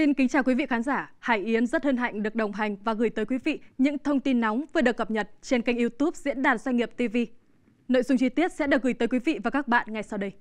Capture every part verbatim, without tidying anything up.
Xin kính chào quý vị khán giả. Hải Yến rất hân hạnh được đồng hành và gửi tới quý vị những thông tin nóng vừa được cập nhật trên kênh YouTube Diễn đàn Doanh nghiệp ti vi. Nội dung chi tiết sẽ được gửi tới quý vị và các bạn ngay sau đây.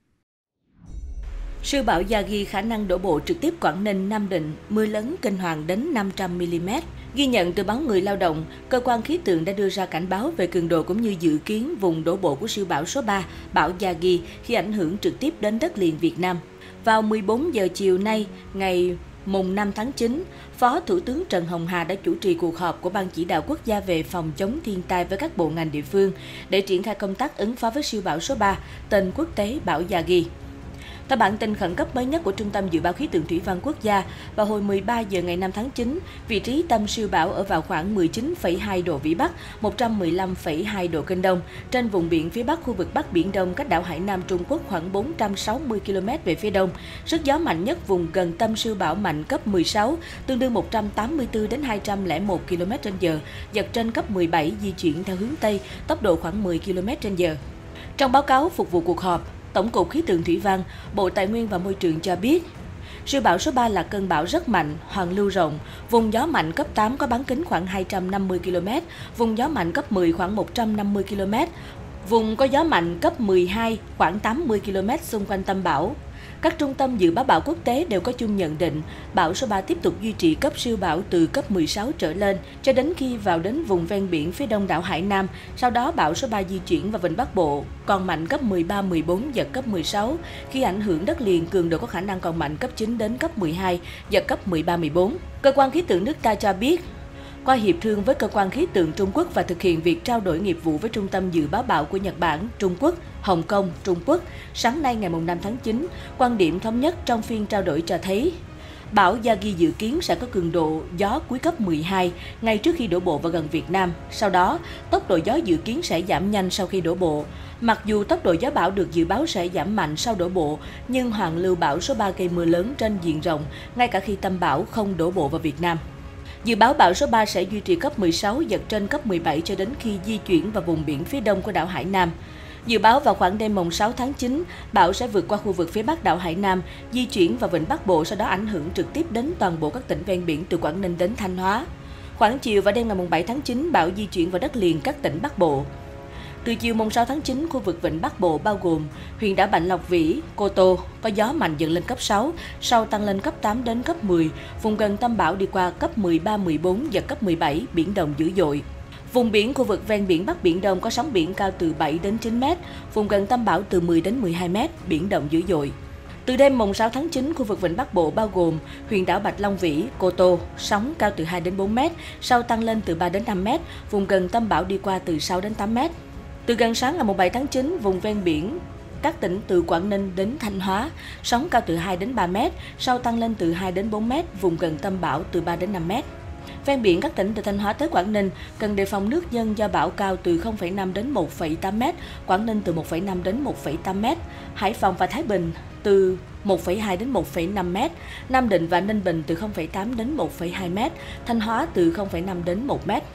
Siêu bão Yagi khả năng đổ bộ trực tiếp Quảng Ninh, Nam Định, mưa lớn kinh hoàng đến năm trăm mi li mét. Ghi nhận từ báo Người Lao động, cơ quan khí tượng đã đưa ra cảnh báo về cường độ cũng như dự kiến vùng đổ bộ của siêu bão số ba, bão Yagi khi ảnh hưởng trực tiếp đến đất liền Việt Nam. Vào mười bốn giờ chiều nay, ngày mùng năm tháng chín, Phó Thủ tướng Trần Hồng Hà đã chủ trì cuộc họp của Ban Chỉ đạo Quốc gia về phòng chống thiên tai với các bộ ngành địa phương để triển khai công tác ứng phó với siêu bão số ba, tên quốc tế bão Yagi. Theo bản tin khẩn cấp mới nhất của Trung tâm Dự báo Khí tượng Thủy văn Quốc gia, vào hồi mười ba giờ ngày năm tháng chín, vị trí tâm siêu bão ở vào khoảng mười chín phẩy hai độ Vĩ Bắc, một trăm mười lăm phẩy hai độ Kinh Đông, trên vùng biển phía Bắc khu vực Bắc Biển Đông cách đảo Hải Nam Trung Quốc khoảng bốn trăm sáu mươi ki lô mét về phía đông. Sức gió mạnh nhất vùng gần tâm siêu bão mạnh cấp mười sáu, tương đương một trăm tám mươi tư đến hai trăm lẻ một ki lô mét trên giờ, giật trên cấp mười bảy, di chuyển theo hướng Tây, tốc độ khoảng mười ki lô mét trên giờ. Trong báo cáo phục vụ cuộc họp, Tổng cục Khí tượng Thủy văn, Bộ Tài nguyên và Môi trường cho biết, siêu bão số ba là cơn bão rất mạnh, hoàn lưu rộng, vùng gió mạnh cấp tám có bán kính khoảng hai trăm năm mươi ki lô mét, vùng gió mạnh cấp mười khoảng một trăm năm mươi ki lô mét, vùng có gió mạnh cấp mười hai khoảng tám mươi ki lô mét xung quanh tâm bão. Các trung tâm dự báo bão quốc tế đều có chung nhận định, bão số ba tiếp tục duy trì cấp siêu bão từ cấp mười sáu trở lên cho đến khi vào đến vùng ven biển phía đông đảo Hải Nam. Sau đó bão số ba di chuyển vào vịnh Bắc Bộ, còn mạnh cấp mười ba, mười bốn, giật cấp mười sáu. Khi ảnh hưởng đất liền, cường độ có khả năng còn mạnh cấp chín đến cấp mười hai, giật cấp mười ba, mười bốn. Cơ quan khí tượng nước ta cho biết, qua hiệp thương với cơ quan khí tượng Trung Quốc và thực hiện việc trao đổi nghiệp vụ với Trung tâm Dự báo bão của Nhật Bản, Trung Quốc, Hồng Kông, Trung Quốc, sáng nay ngày năm tháng chín, quan điểm thống nhất trong phiên trao đổi cho thấy, bão Yagi dự kiến sẽ có cường độ gió cuối cấp mười hai ngay trước khi đổ bộ vào gần Việt Nam. Sau đó, tốc độ gió dự kiến sẽ giảm nhanh sau khi đổ bộ. Mặc dù tốc độ gió bão được dự báo sẽ giảm mạnh sau đổ bộ, nhưng hoàn lưu bão số ba gây mưa lớn trên diện rộng, ngay cả khi tâm bão không đổ bộ vào Việt Nam. Dự báo bão số ba sẽ duy trì cấp mười sáu, giật trên cấp mười bảy cho đến khi di chuyển vào vùng biển phía đông của đảo Hải Nam. Dự báo vào khoảng đêm mùng sáu tháng chín, bão sẽ vượt qua khu vực phía bắc đảo Hải Nam, di chuyển vào vịnh Bắc Bộ, sau đó ảnh hưởng trực tiếp đến toàn bộ các tỉnh ven biển từ Quảng Ninh đến Thanh Hóa. Khoảng chiều và đêm ngày mùng bảy tháng chín, bão di chuyển vào đất liền các tỉnh Bắc Bộ. Từ chiều mùng sáu tháng chín, khu vực vịnh Bắc Bộ bao gồm huyện đảo Bạch Long Vĩ, Cô Tô có gió mạnh dần lên cấp sáu, sau tăng lên cấp tám đến cấp mười. Vùng gần tâm bão đi qua cấp mười ba, mười bốn, giật cấp mười bảy, biển động dữ dội. Vùng biển khu vực ven biển Bắc Biển Đông có sóng biển cao từ bảy đến chín mét, vùng gần tâm bão từ mười đến mười hai mét, biển động dữ dội. Từ đêm mùng sáu tháng chín, khu vực vịnh Bắc Bộ bao gồm huyện đảo Bạch Long Vĩ, Cô Tô, sóng cao từ hai đến bốn mét, sau tăng lên từ ba đến năm mét, vùng gần tâm bão đi qua từ sáu đến tám mét. Từ gần sáng ngày mùng bảy tháng chín, vùng ven biển các tỉnh từ Quảng Ninh đến Thanh Hóa, sóng cao từ hai đến ba mét, sau tăng lên từ hai đến bốn mét, vùng gần tâm bão từ ba đến năm mét. Ven biển các tỉnh từ Thanh Hóa tới Quảng Ninh cần đề phòng nước dâng do bão cao từ không phẩy năm đến một phẩy tám mét, Quảng Ninh từ một phẩy năm đến một phẩy tám mét, Hải Phòng và Thái Bình từ một phẩy hai đến một phẩy năm mét, Nam Định và Ninh Bình từ không phẩy tám đến một phẩy hai mét, Thanh Hóa từ không phẩy năm đến một mét.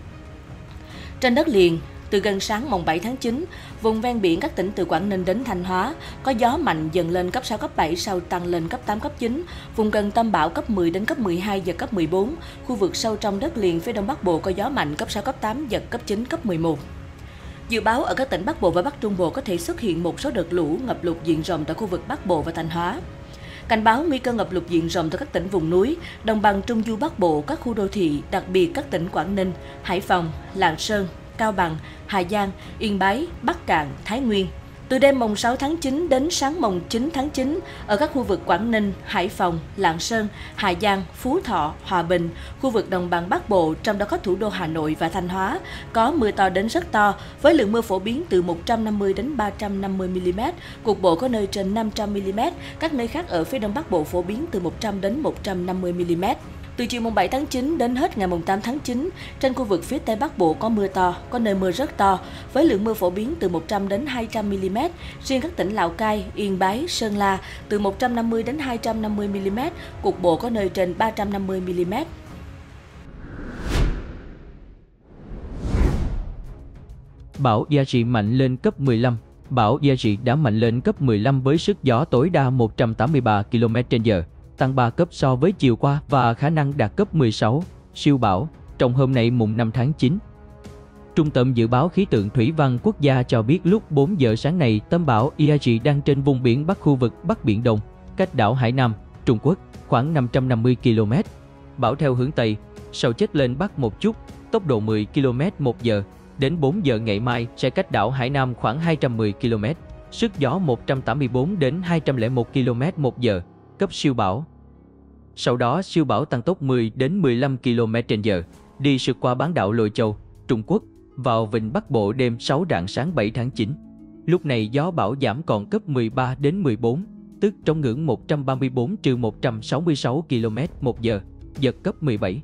Trên đất liền, từ gần sáng mùng bảy tháng chín, vùng ven biển các tỉnh từ Quảng Ninh đến Thanh Hóa có gió mạnh dần lên cấp sáu, cấp bảy, sau tăng lên cấp tám, cấp chín. Vùng gần tâm bão cấp mười đến cấp mười hai, giật cấp mười bốn. Khu vực sâu trong đất liền phía đông Bắc Bộ có gió mạnh cấp sáu, cấp tám, giật cấp chín, cấp mười một. Dự báo ở các tỉnh Bắc Bộ và Bắc Trung Bộ có thể xuất hiện một số đợt lũ, ngập lụt diện rộng tại khu vực Bắc Bộ và Thanh Hóa. Cảnh báo nguy cơ ngập lụt diện rộng tại các tỉnh vùng núi, đồng bằng Trung Du Bắc Bộ, các khu đô thị, đặc biệt các tỉnh Quảng Ninh, Hải Phòng, Lạng Sơn, Cao Bằng, Hà Giang, Yên Bái, Bắc Kạn, Thái Nguyên. Từ đêm mùng sáu tháng chín đến sáng mùng chín tháng chín, ở các khu vực Quảng Ninh, Hải Phòng, Lạng Sơn, Hà Giang, Phú Thọ, Hòa Bình, khu vực đồng bằng Bắc Bộ, trong đó có thủ đô Hà Nội và Thanh Hóa, có mưa to đến rất to, với lượng mưa phổ biến từ một trăm năm mươi đến ba trăm năm mươi mi li mét, cục bộ có nơi trên năm trăm mi li mét, các nơi khác ở phía đông Bắc Bộ phổ biến từ một trăm đến một trăm năm mươi mi li mét. Từ chiều mùng bảy tháng chín đến hết ngày mùng tám tháng chín, trên khu vực phía Tây Bắc Bộ có mưa to, có nơi mưa rất to, với lượng mưa phổ biến từ một trăm đến hai trăm mi li mét. Riêng các tỉnh Lào Cai, Yên Bái, Sơn La từ một trăm năm mươi đến hai trăm năm mươi mi li mét, cục bộ có nơi trên ba trăm năm mươi mi li mét. Bão Yagi mạnh lên cấp mười lăm. Bão Yagi đã mạnh lên cấp mười lăm với sức gió tối đa một trăm tám mươi ba ki lô mét trên giờ. tăng ba cấp so với chiều qua và khả năng đạt cấp mười sáu, siêu bão, trong hôm nay mùng năm tháng chín. Trung tâm Dự báo Khí tượng Thủy văn Quốc gia cho biết lúc bốn giờ sáng nay, tâm bão Yagi đang trên vùng biển Bắc khu vực Bắc Biển Đông, cách đảo Hải Nam, Trung Quốc, khoảng năm trăm năm mươi ki lô mét. Bão theo hướng Tây, sau chết lên Bắc một chút, tốc độ mười ki lô mét một giờ. Đến bốn giờ ngày mai sẽ cách đảo Hải Nam khoảng hai trăm mười ki lô mét, sức gió một trăm tám mươi tư đến hai trăm lẻ một ki lô mét một giờ, cấp siêu bão. Sau đó siêu bão tăng tốc mười đến mười lăm ki lô mét trên giờ, đi sượt qua bán đảo Lôi Châu, Trung Quốc, vào vịnh Bắc Bộ đêm sáu rạng sáng bảy tháng chín. Lúc này gió bão giảm còn cấp mười ba đến mười bốn, tức trong ngưỡng một trăm ba mươi tư trừ một trăm sáu mươi sáu ki lô mét một giờ, giật cấp mười bảy.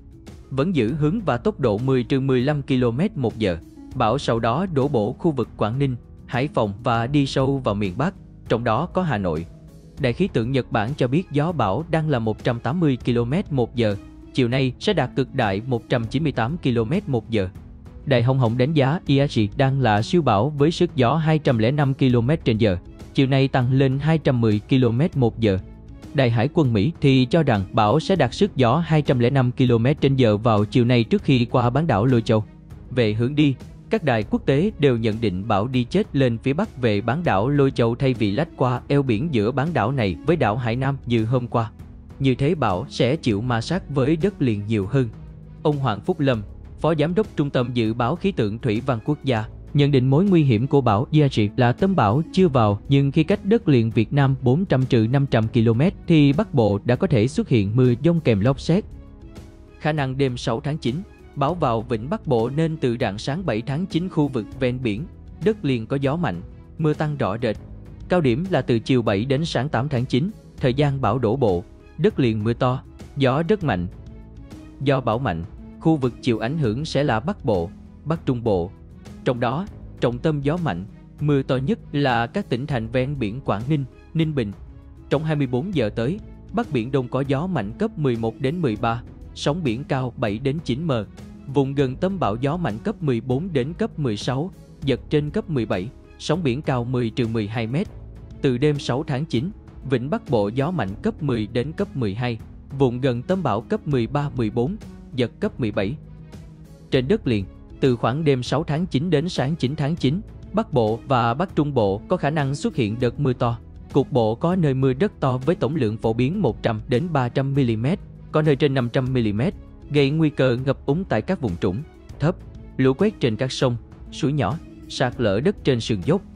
Vẫn giữ hướng và tốc độ mười trừ mười lăm ki lô mét một giờ. Bão sau đó đổ bộ khu vực Quảng Ninh, Hải Phòng và đi sâu vào miền Bắc, trong đó có Hà Nội. Đài khí tượng Nhật Bản cho biết gió bão đang là một trăm tám mươi ki lô mét một giờ, chiều nay sẽ đạt cực đại một trăm chín mươi tám ki lô mét một giờ. Đài Hồng Hồng đánh giá Yagi đang là siêu bão với sức gió hai trăm lẻ năm ki lô mét trên giờ, chiều nay tăng lên hai trăm mười ki lô mét một giờ. Đài Hải quân Mỹ thì cho rằng bão sẽ đạt sức gió hai trăm lẻ năm ki lô mét trên giờ vào chiều nay trước khi qua bán đảo Lôi Châu. Về hướng đi, các đài quốc tế đều nhận định bão đi chết lên phía bắc về bán đảo Lôi Châu thay vì lách qua eo biển giữa bán đảo này với đảo Hải Nam như hôm qua. Như thế bão sẽ chịu ma sát với đất liền nhiều hơn. Ông Hoàng Phúc Lâm, Phó Giám đốc Trung tâm Dự báo Khí tượng Thủy văn Quốc gia, nhận định mối nguy hiểm của bão Yagi là tâm bão chưa vào, nhưng khi cách đất liền Việt Nam bốn trăm trừ năm trăm ki lô mét thì Bắc Bộ đã có thể xuất hiện mưa dông kèm lốc sét. Khả năng đêm sáu tháng chín, bão vào vịnh Bắc Bộ nên từ rạng sáng bảy tháng chín khu vực ven biển, đất liền có gió mạnh, mưa tăng rõ rệt. Cao điểm là từ chiều bảy đến sáng tám tháng chín, thời gian bão đổ bộ, đất liền mưa to, gió rất mạnh. Do bão mạnh, khu vực chịu ảnh hưởng sẽ là Bắc Bộ, Bắc Trung Bộ. Trong đó, trọng tâm gió mạnh, mưa to nhất là các tỉnh thành ven biển Quảng Ninh, Ninh Bình. Trong hai mươi tư giờ tới, Bắc Biển Đông có gió mạnh cấp mười một đến mười ba, sóng biển cao bảy đến chín mét. Vùng gần tâm bão gió mạnh cấp mười bốn đến cấp mười sáu, giật trên cấp mười bảy, sóng biển cao mười trừ mười hai mét. Từ đêm sáu tháng chín, vịnh Bắc Bộ gió mạnh cấp mười đến cấp mười hai, vùng gần tâm bão cấp mười ba mười bốn, giật cấp mười bảy. Trên đất liền, từ khoảng đêm sáu tháng chín đến sáng chín tháng chín, Bắc Bộ và Bắc Trung Bộ có khả năng xuất hiện đợt mưa to. Cục bộ có nơi mưa rất to với tổng lượng phổ biến một trăm đến ba trăm mi li mét, có nơi trên năm trăm mi li mét, gây nguy cơ ngập úng tại các vùng trũng, thấp, lũ quét trên các sông, suối nhỏ, sạt lở đất trên sườn dốc.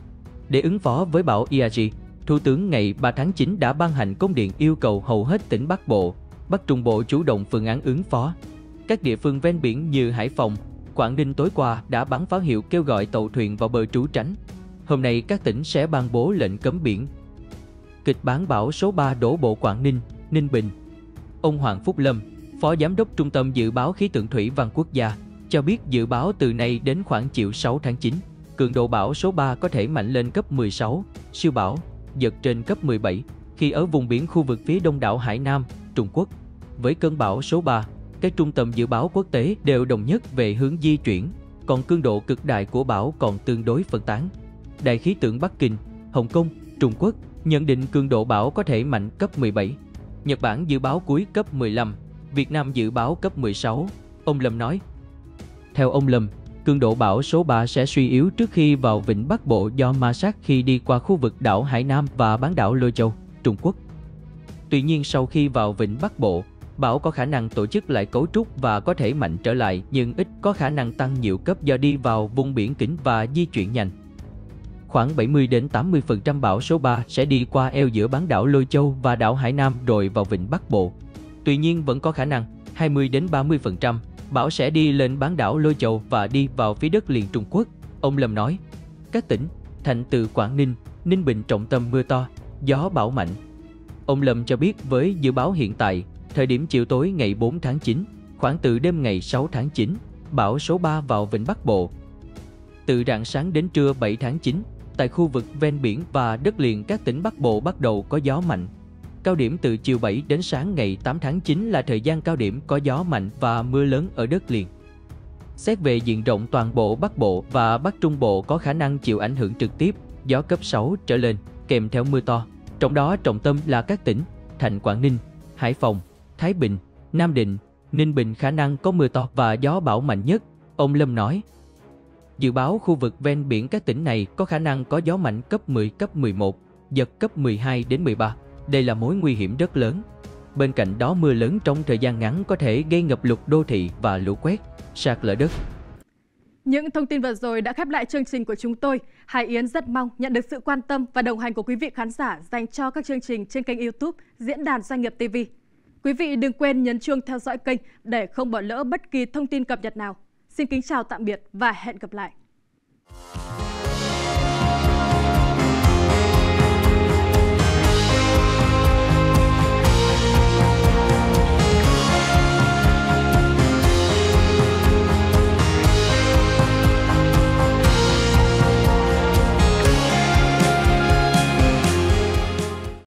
Để ứng phó với bão Yagi, Thủ tướng ngày ba tháng chín đã ban hành công điện yêu cầu hầu hết tỉnh Bắc Bộ, Bắc Trung Bộ chủ động phương án ứng phó. Các địa phương ven biển như Hải Phòng, Quảng Ninh tối qua đã bắn pháo hiệu kêu gọi tàu thuyền vào bờ trú tránh. Hôm nay các tỉnh sẽ ban bố lệnh cấm biển. Kịch bản bão số ba đổ bộ Quảng Ninh, Ninh Bình. Ông Hoàng Phúc Lâm, Phó Giám đốc Trung tâm Dự báo Khí tượng Thủy văn Quốc gia, cho biết dự báo từ nay đến khoảng chiều sáu tháng chín, cường độ bão số ba có thể mạnh lên cấp mười sáu, siêu bão, giật trên cấp mười bảy, khi ở vùng biển khu vực phía đông đảo Hải Nam, Trung Quốc. Với cơn bão số ba, các trung tâm dự báo quốc tế đều đồng nhất về hướng di chuyển, còn cường độ cực đại của bão còn tương đối phân tán. Đài khí tượng Bắc Kinh, Hồng Kông, Trung Quốc nhận định cường độ bão có thể mạnh cấp mười bảy. Nhật Bản dự báo cuối cấp mười lăm, Việt Nam dự báo cấp mười sáu, ông Lâm nói. Theo ông Lâm, cường độ bão số ba sẽ suy yếu trước khi vào vịnh Bắc Bộ do ma sát khi đi qua khu vực đảo Hải Nam và bán đảo Lôi Châu, Trung Quốc. Tuy nhiên sau khi vào vịnh Bắc Bộ, bão có khả năng tổ chức lại cấu trúc và có thể mạnh trở lại nhưng ít có khả năng tăng nhiều cấp do đi vào vùng biển kín và di chuyển nhanh. Khoảng bảy mươi đến tám mươi phần trăm bão số ba sẽ đi qua eo giữa bán đảo Lôi Châu và đảo Hải Nam rồi vào vịnh Bắc Bộ. Tuy nhiên vẫn có khả năng hai mươi đến ba mươi phần trăm bão sẽ đi lên bán đảo Lôi Châu và đi vào phía đất liền Trung Quốc, ông Lâm nói. Các tỉnh, thành từ Quảng Ninh, Ninh Bình trọng tâm mưa to, gió bão mạnh. Ông Lâm cho biết với dự báo hiện tại, thời điểm chiều tối ngày bốn tháng chín, khoảng từ đêm ngày sáu tháng chín, bão số ba vào vịnh Bắc Bộ. Từ rạng sáng đến trưa bảy tháng chín, tại khu vực ven biển và đất liền các tỉnh Bắc Bộ bắt đầu có gió mạnh. Cao điểm từ chiều bảy đến sáng ngày tám tháng chín là thời gian cao điểm có gió mạnh và mưa lớn ở đất liền. Xét về diện rộng toàn bộ Bắc Bộ và Bắc Trung Bộ có khả năng chịu ảnh hưởng trực tiếp, gió cấp sáu trở lên, kèm theo mưa to. Trong đó trọng tâm là các tỉnh Thạnh Quảng Ninh, Hải Phòng, Thái Bình, Nam Định, Ninh Bình khả năng có mưa to và gió bão mạnh nhất, ông Lâm nói. Dự báo khu vực ven biển các tỉnh này có khả năng có gió mạnh cấp mười, cấp mười một, giật cấp mười hai đến mười ba. Đây là mối nguy hiểm rất lớn. Bên cạnh đó mưa lớn trong thời gian ngắn có thể gây ngập lụt đô thị và lũ quét, sạt lở đất. Những thông tin vừa rồi đã khép lại chương trình của chúng tôi. Hải Yến rất mong nhận được sự quan tâm và đồng hành của quý vị khán giả dành cho các chương trình trên kênh YouTube Diễn đàn Doanh nghiệp ti vi. Quý vị đừng quên nhấn chuông theo dõi kênh để không bỏ lỡ bất kỳ thông tin cập nhật nào. Xin kính chào tạm biệt và hẹn gặp lại.